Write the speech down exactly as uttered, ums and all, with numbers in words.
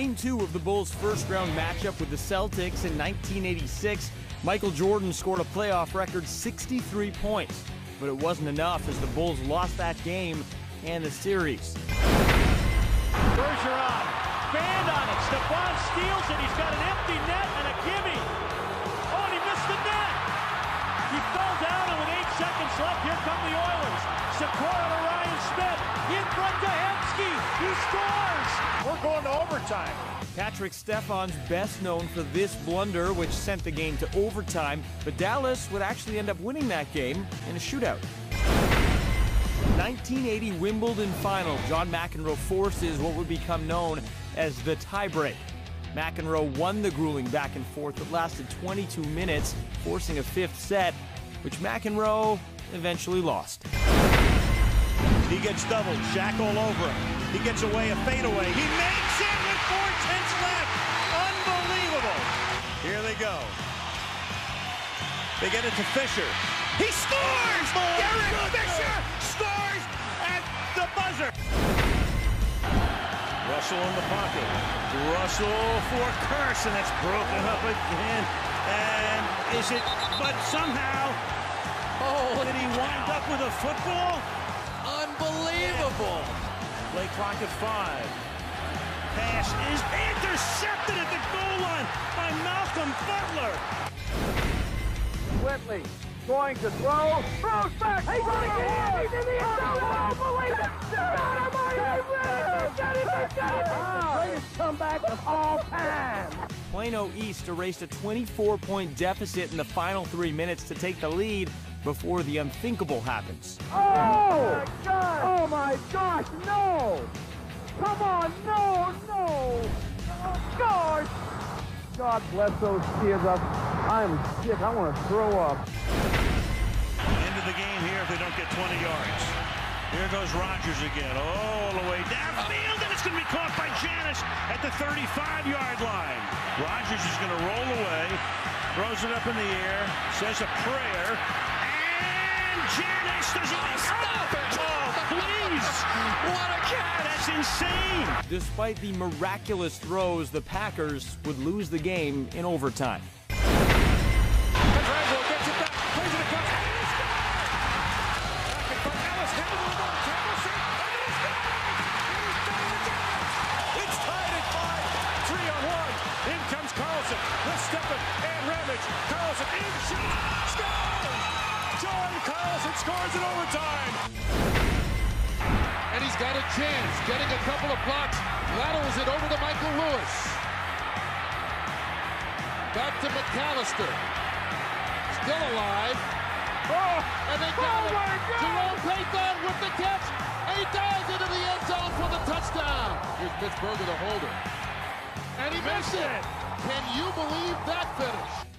Game two of the Bulls' first-round matchup with the Celtics in nineteen eighty-six, Michael Jordan scored a playoff record sixty-three points. But it wasn't enough as the Bulls lost that game and the series. Bergeron, band on it. Stephon steals it. He's got an empty net and a gimme. Oh, and he missed the net. He fell down, and with eight seconds left, here come the Oilers. Sikora to Ryan Smith. In front to Hemsky. He scores. We're going to overtime. Patrick Stefan's best known for this blunder, which sent the game to overtime, but Dallas would actually end up winning that game in a shootout. nineteen eighty Wimbledon final, John McEnroe forces what would become known as the tiebreak. McEnroe won the grueling back and forth that lasted twenty-two minutes, forcing a fifth set, which McEnroe eventually lost. He gets doubled, Shaq all over him. He gets away, a fadeaway. He makes it with four tenths left. Unbelievable. Here they go. They get it to Fisher. He scores! Derek Fisher scores at the buzzer. Russell in the pocket. Russell for Curse, and that's broken up again. And is it, but somehow, oh, did he wind up with a football? Unbelievable. Play clock at five. Pass is intercepted at the goal line by Malcolm Butler. Whitley going to throw. Throws back. He's going to get it. He's in the end zone. Greatest comeback of all time. Plano East erased a twenty-four point deficit in the final three minutes to take the lead before the unthinkable happens. Oh, my God. Oh, my gosh, no. Come on, no, no. Oh, gosh. God bless those kids. I'm sick. I want to throw up. End of the game here if they don't get twenty yards. Here goes Rodgers again, all the way downfield, and it's going to be caught by Janis at the thirty-five yard line. Rodgers is going to roll away, throws it up in the air, says a prayer, and Janis does it. Stop it! Oh, please! What a catch! That's insane! Despite the miraculous throws, the Packers would lose the game in overtime. Petrangelo gets it back, plays it across. It's tied at five, three on one. In comes Carlson, with Steppen and Ramage. Carlson in, shoots, scores! John Carlson scores in overtime. And he's got a chance, getting a couple of blocks, laterals it over to Michael Lewis. Back to McAllister. Still alive. Oh, And they got oh him. my God. Jerome Payton with the catch. And he dives into the end zone for the touchdown. Here's Pittsburgh with a holder. And he missed it. Can you believe that finish?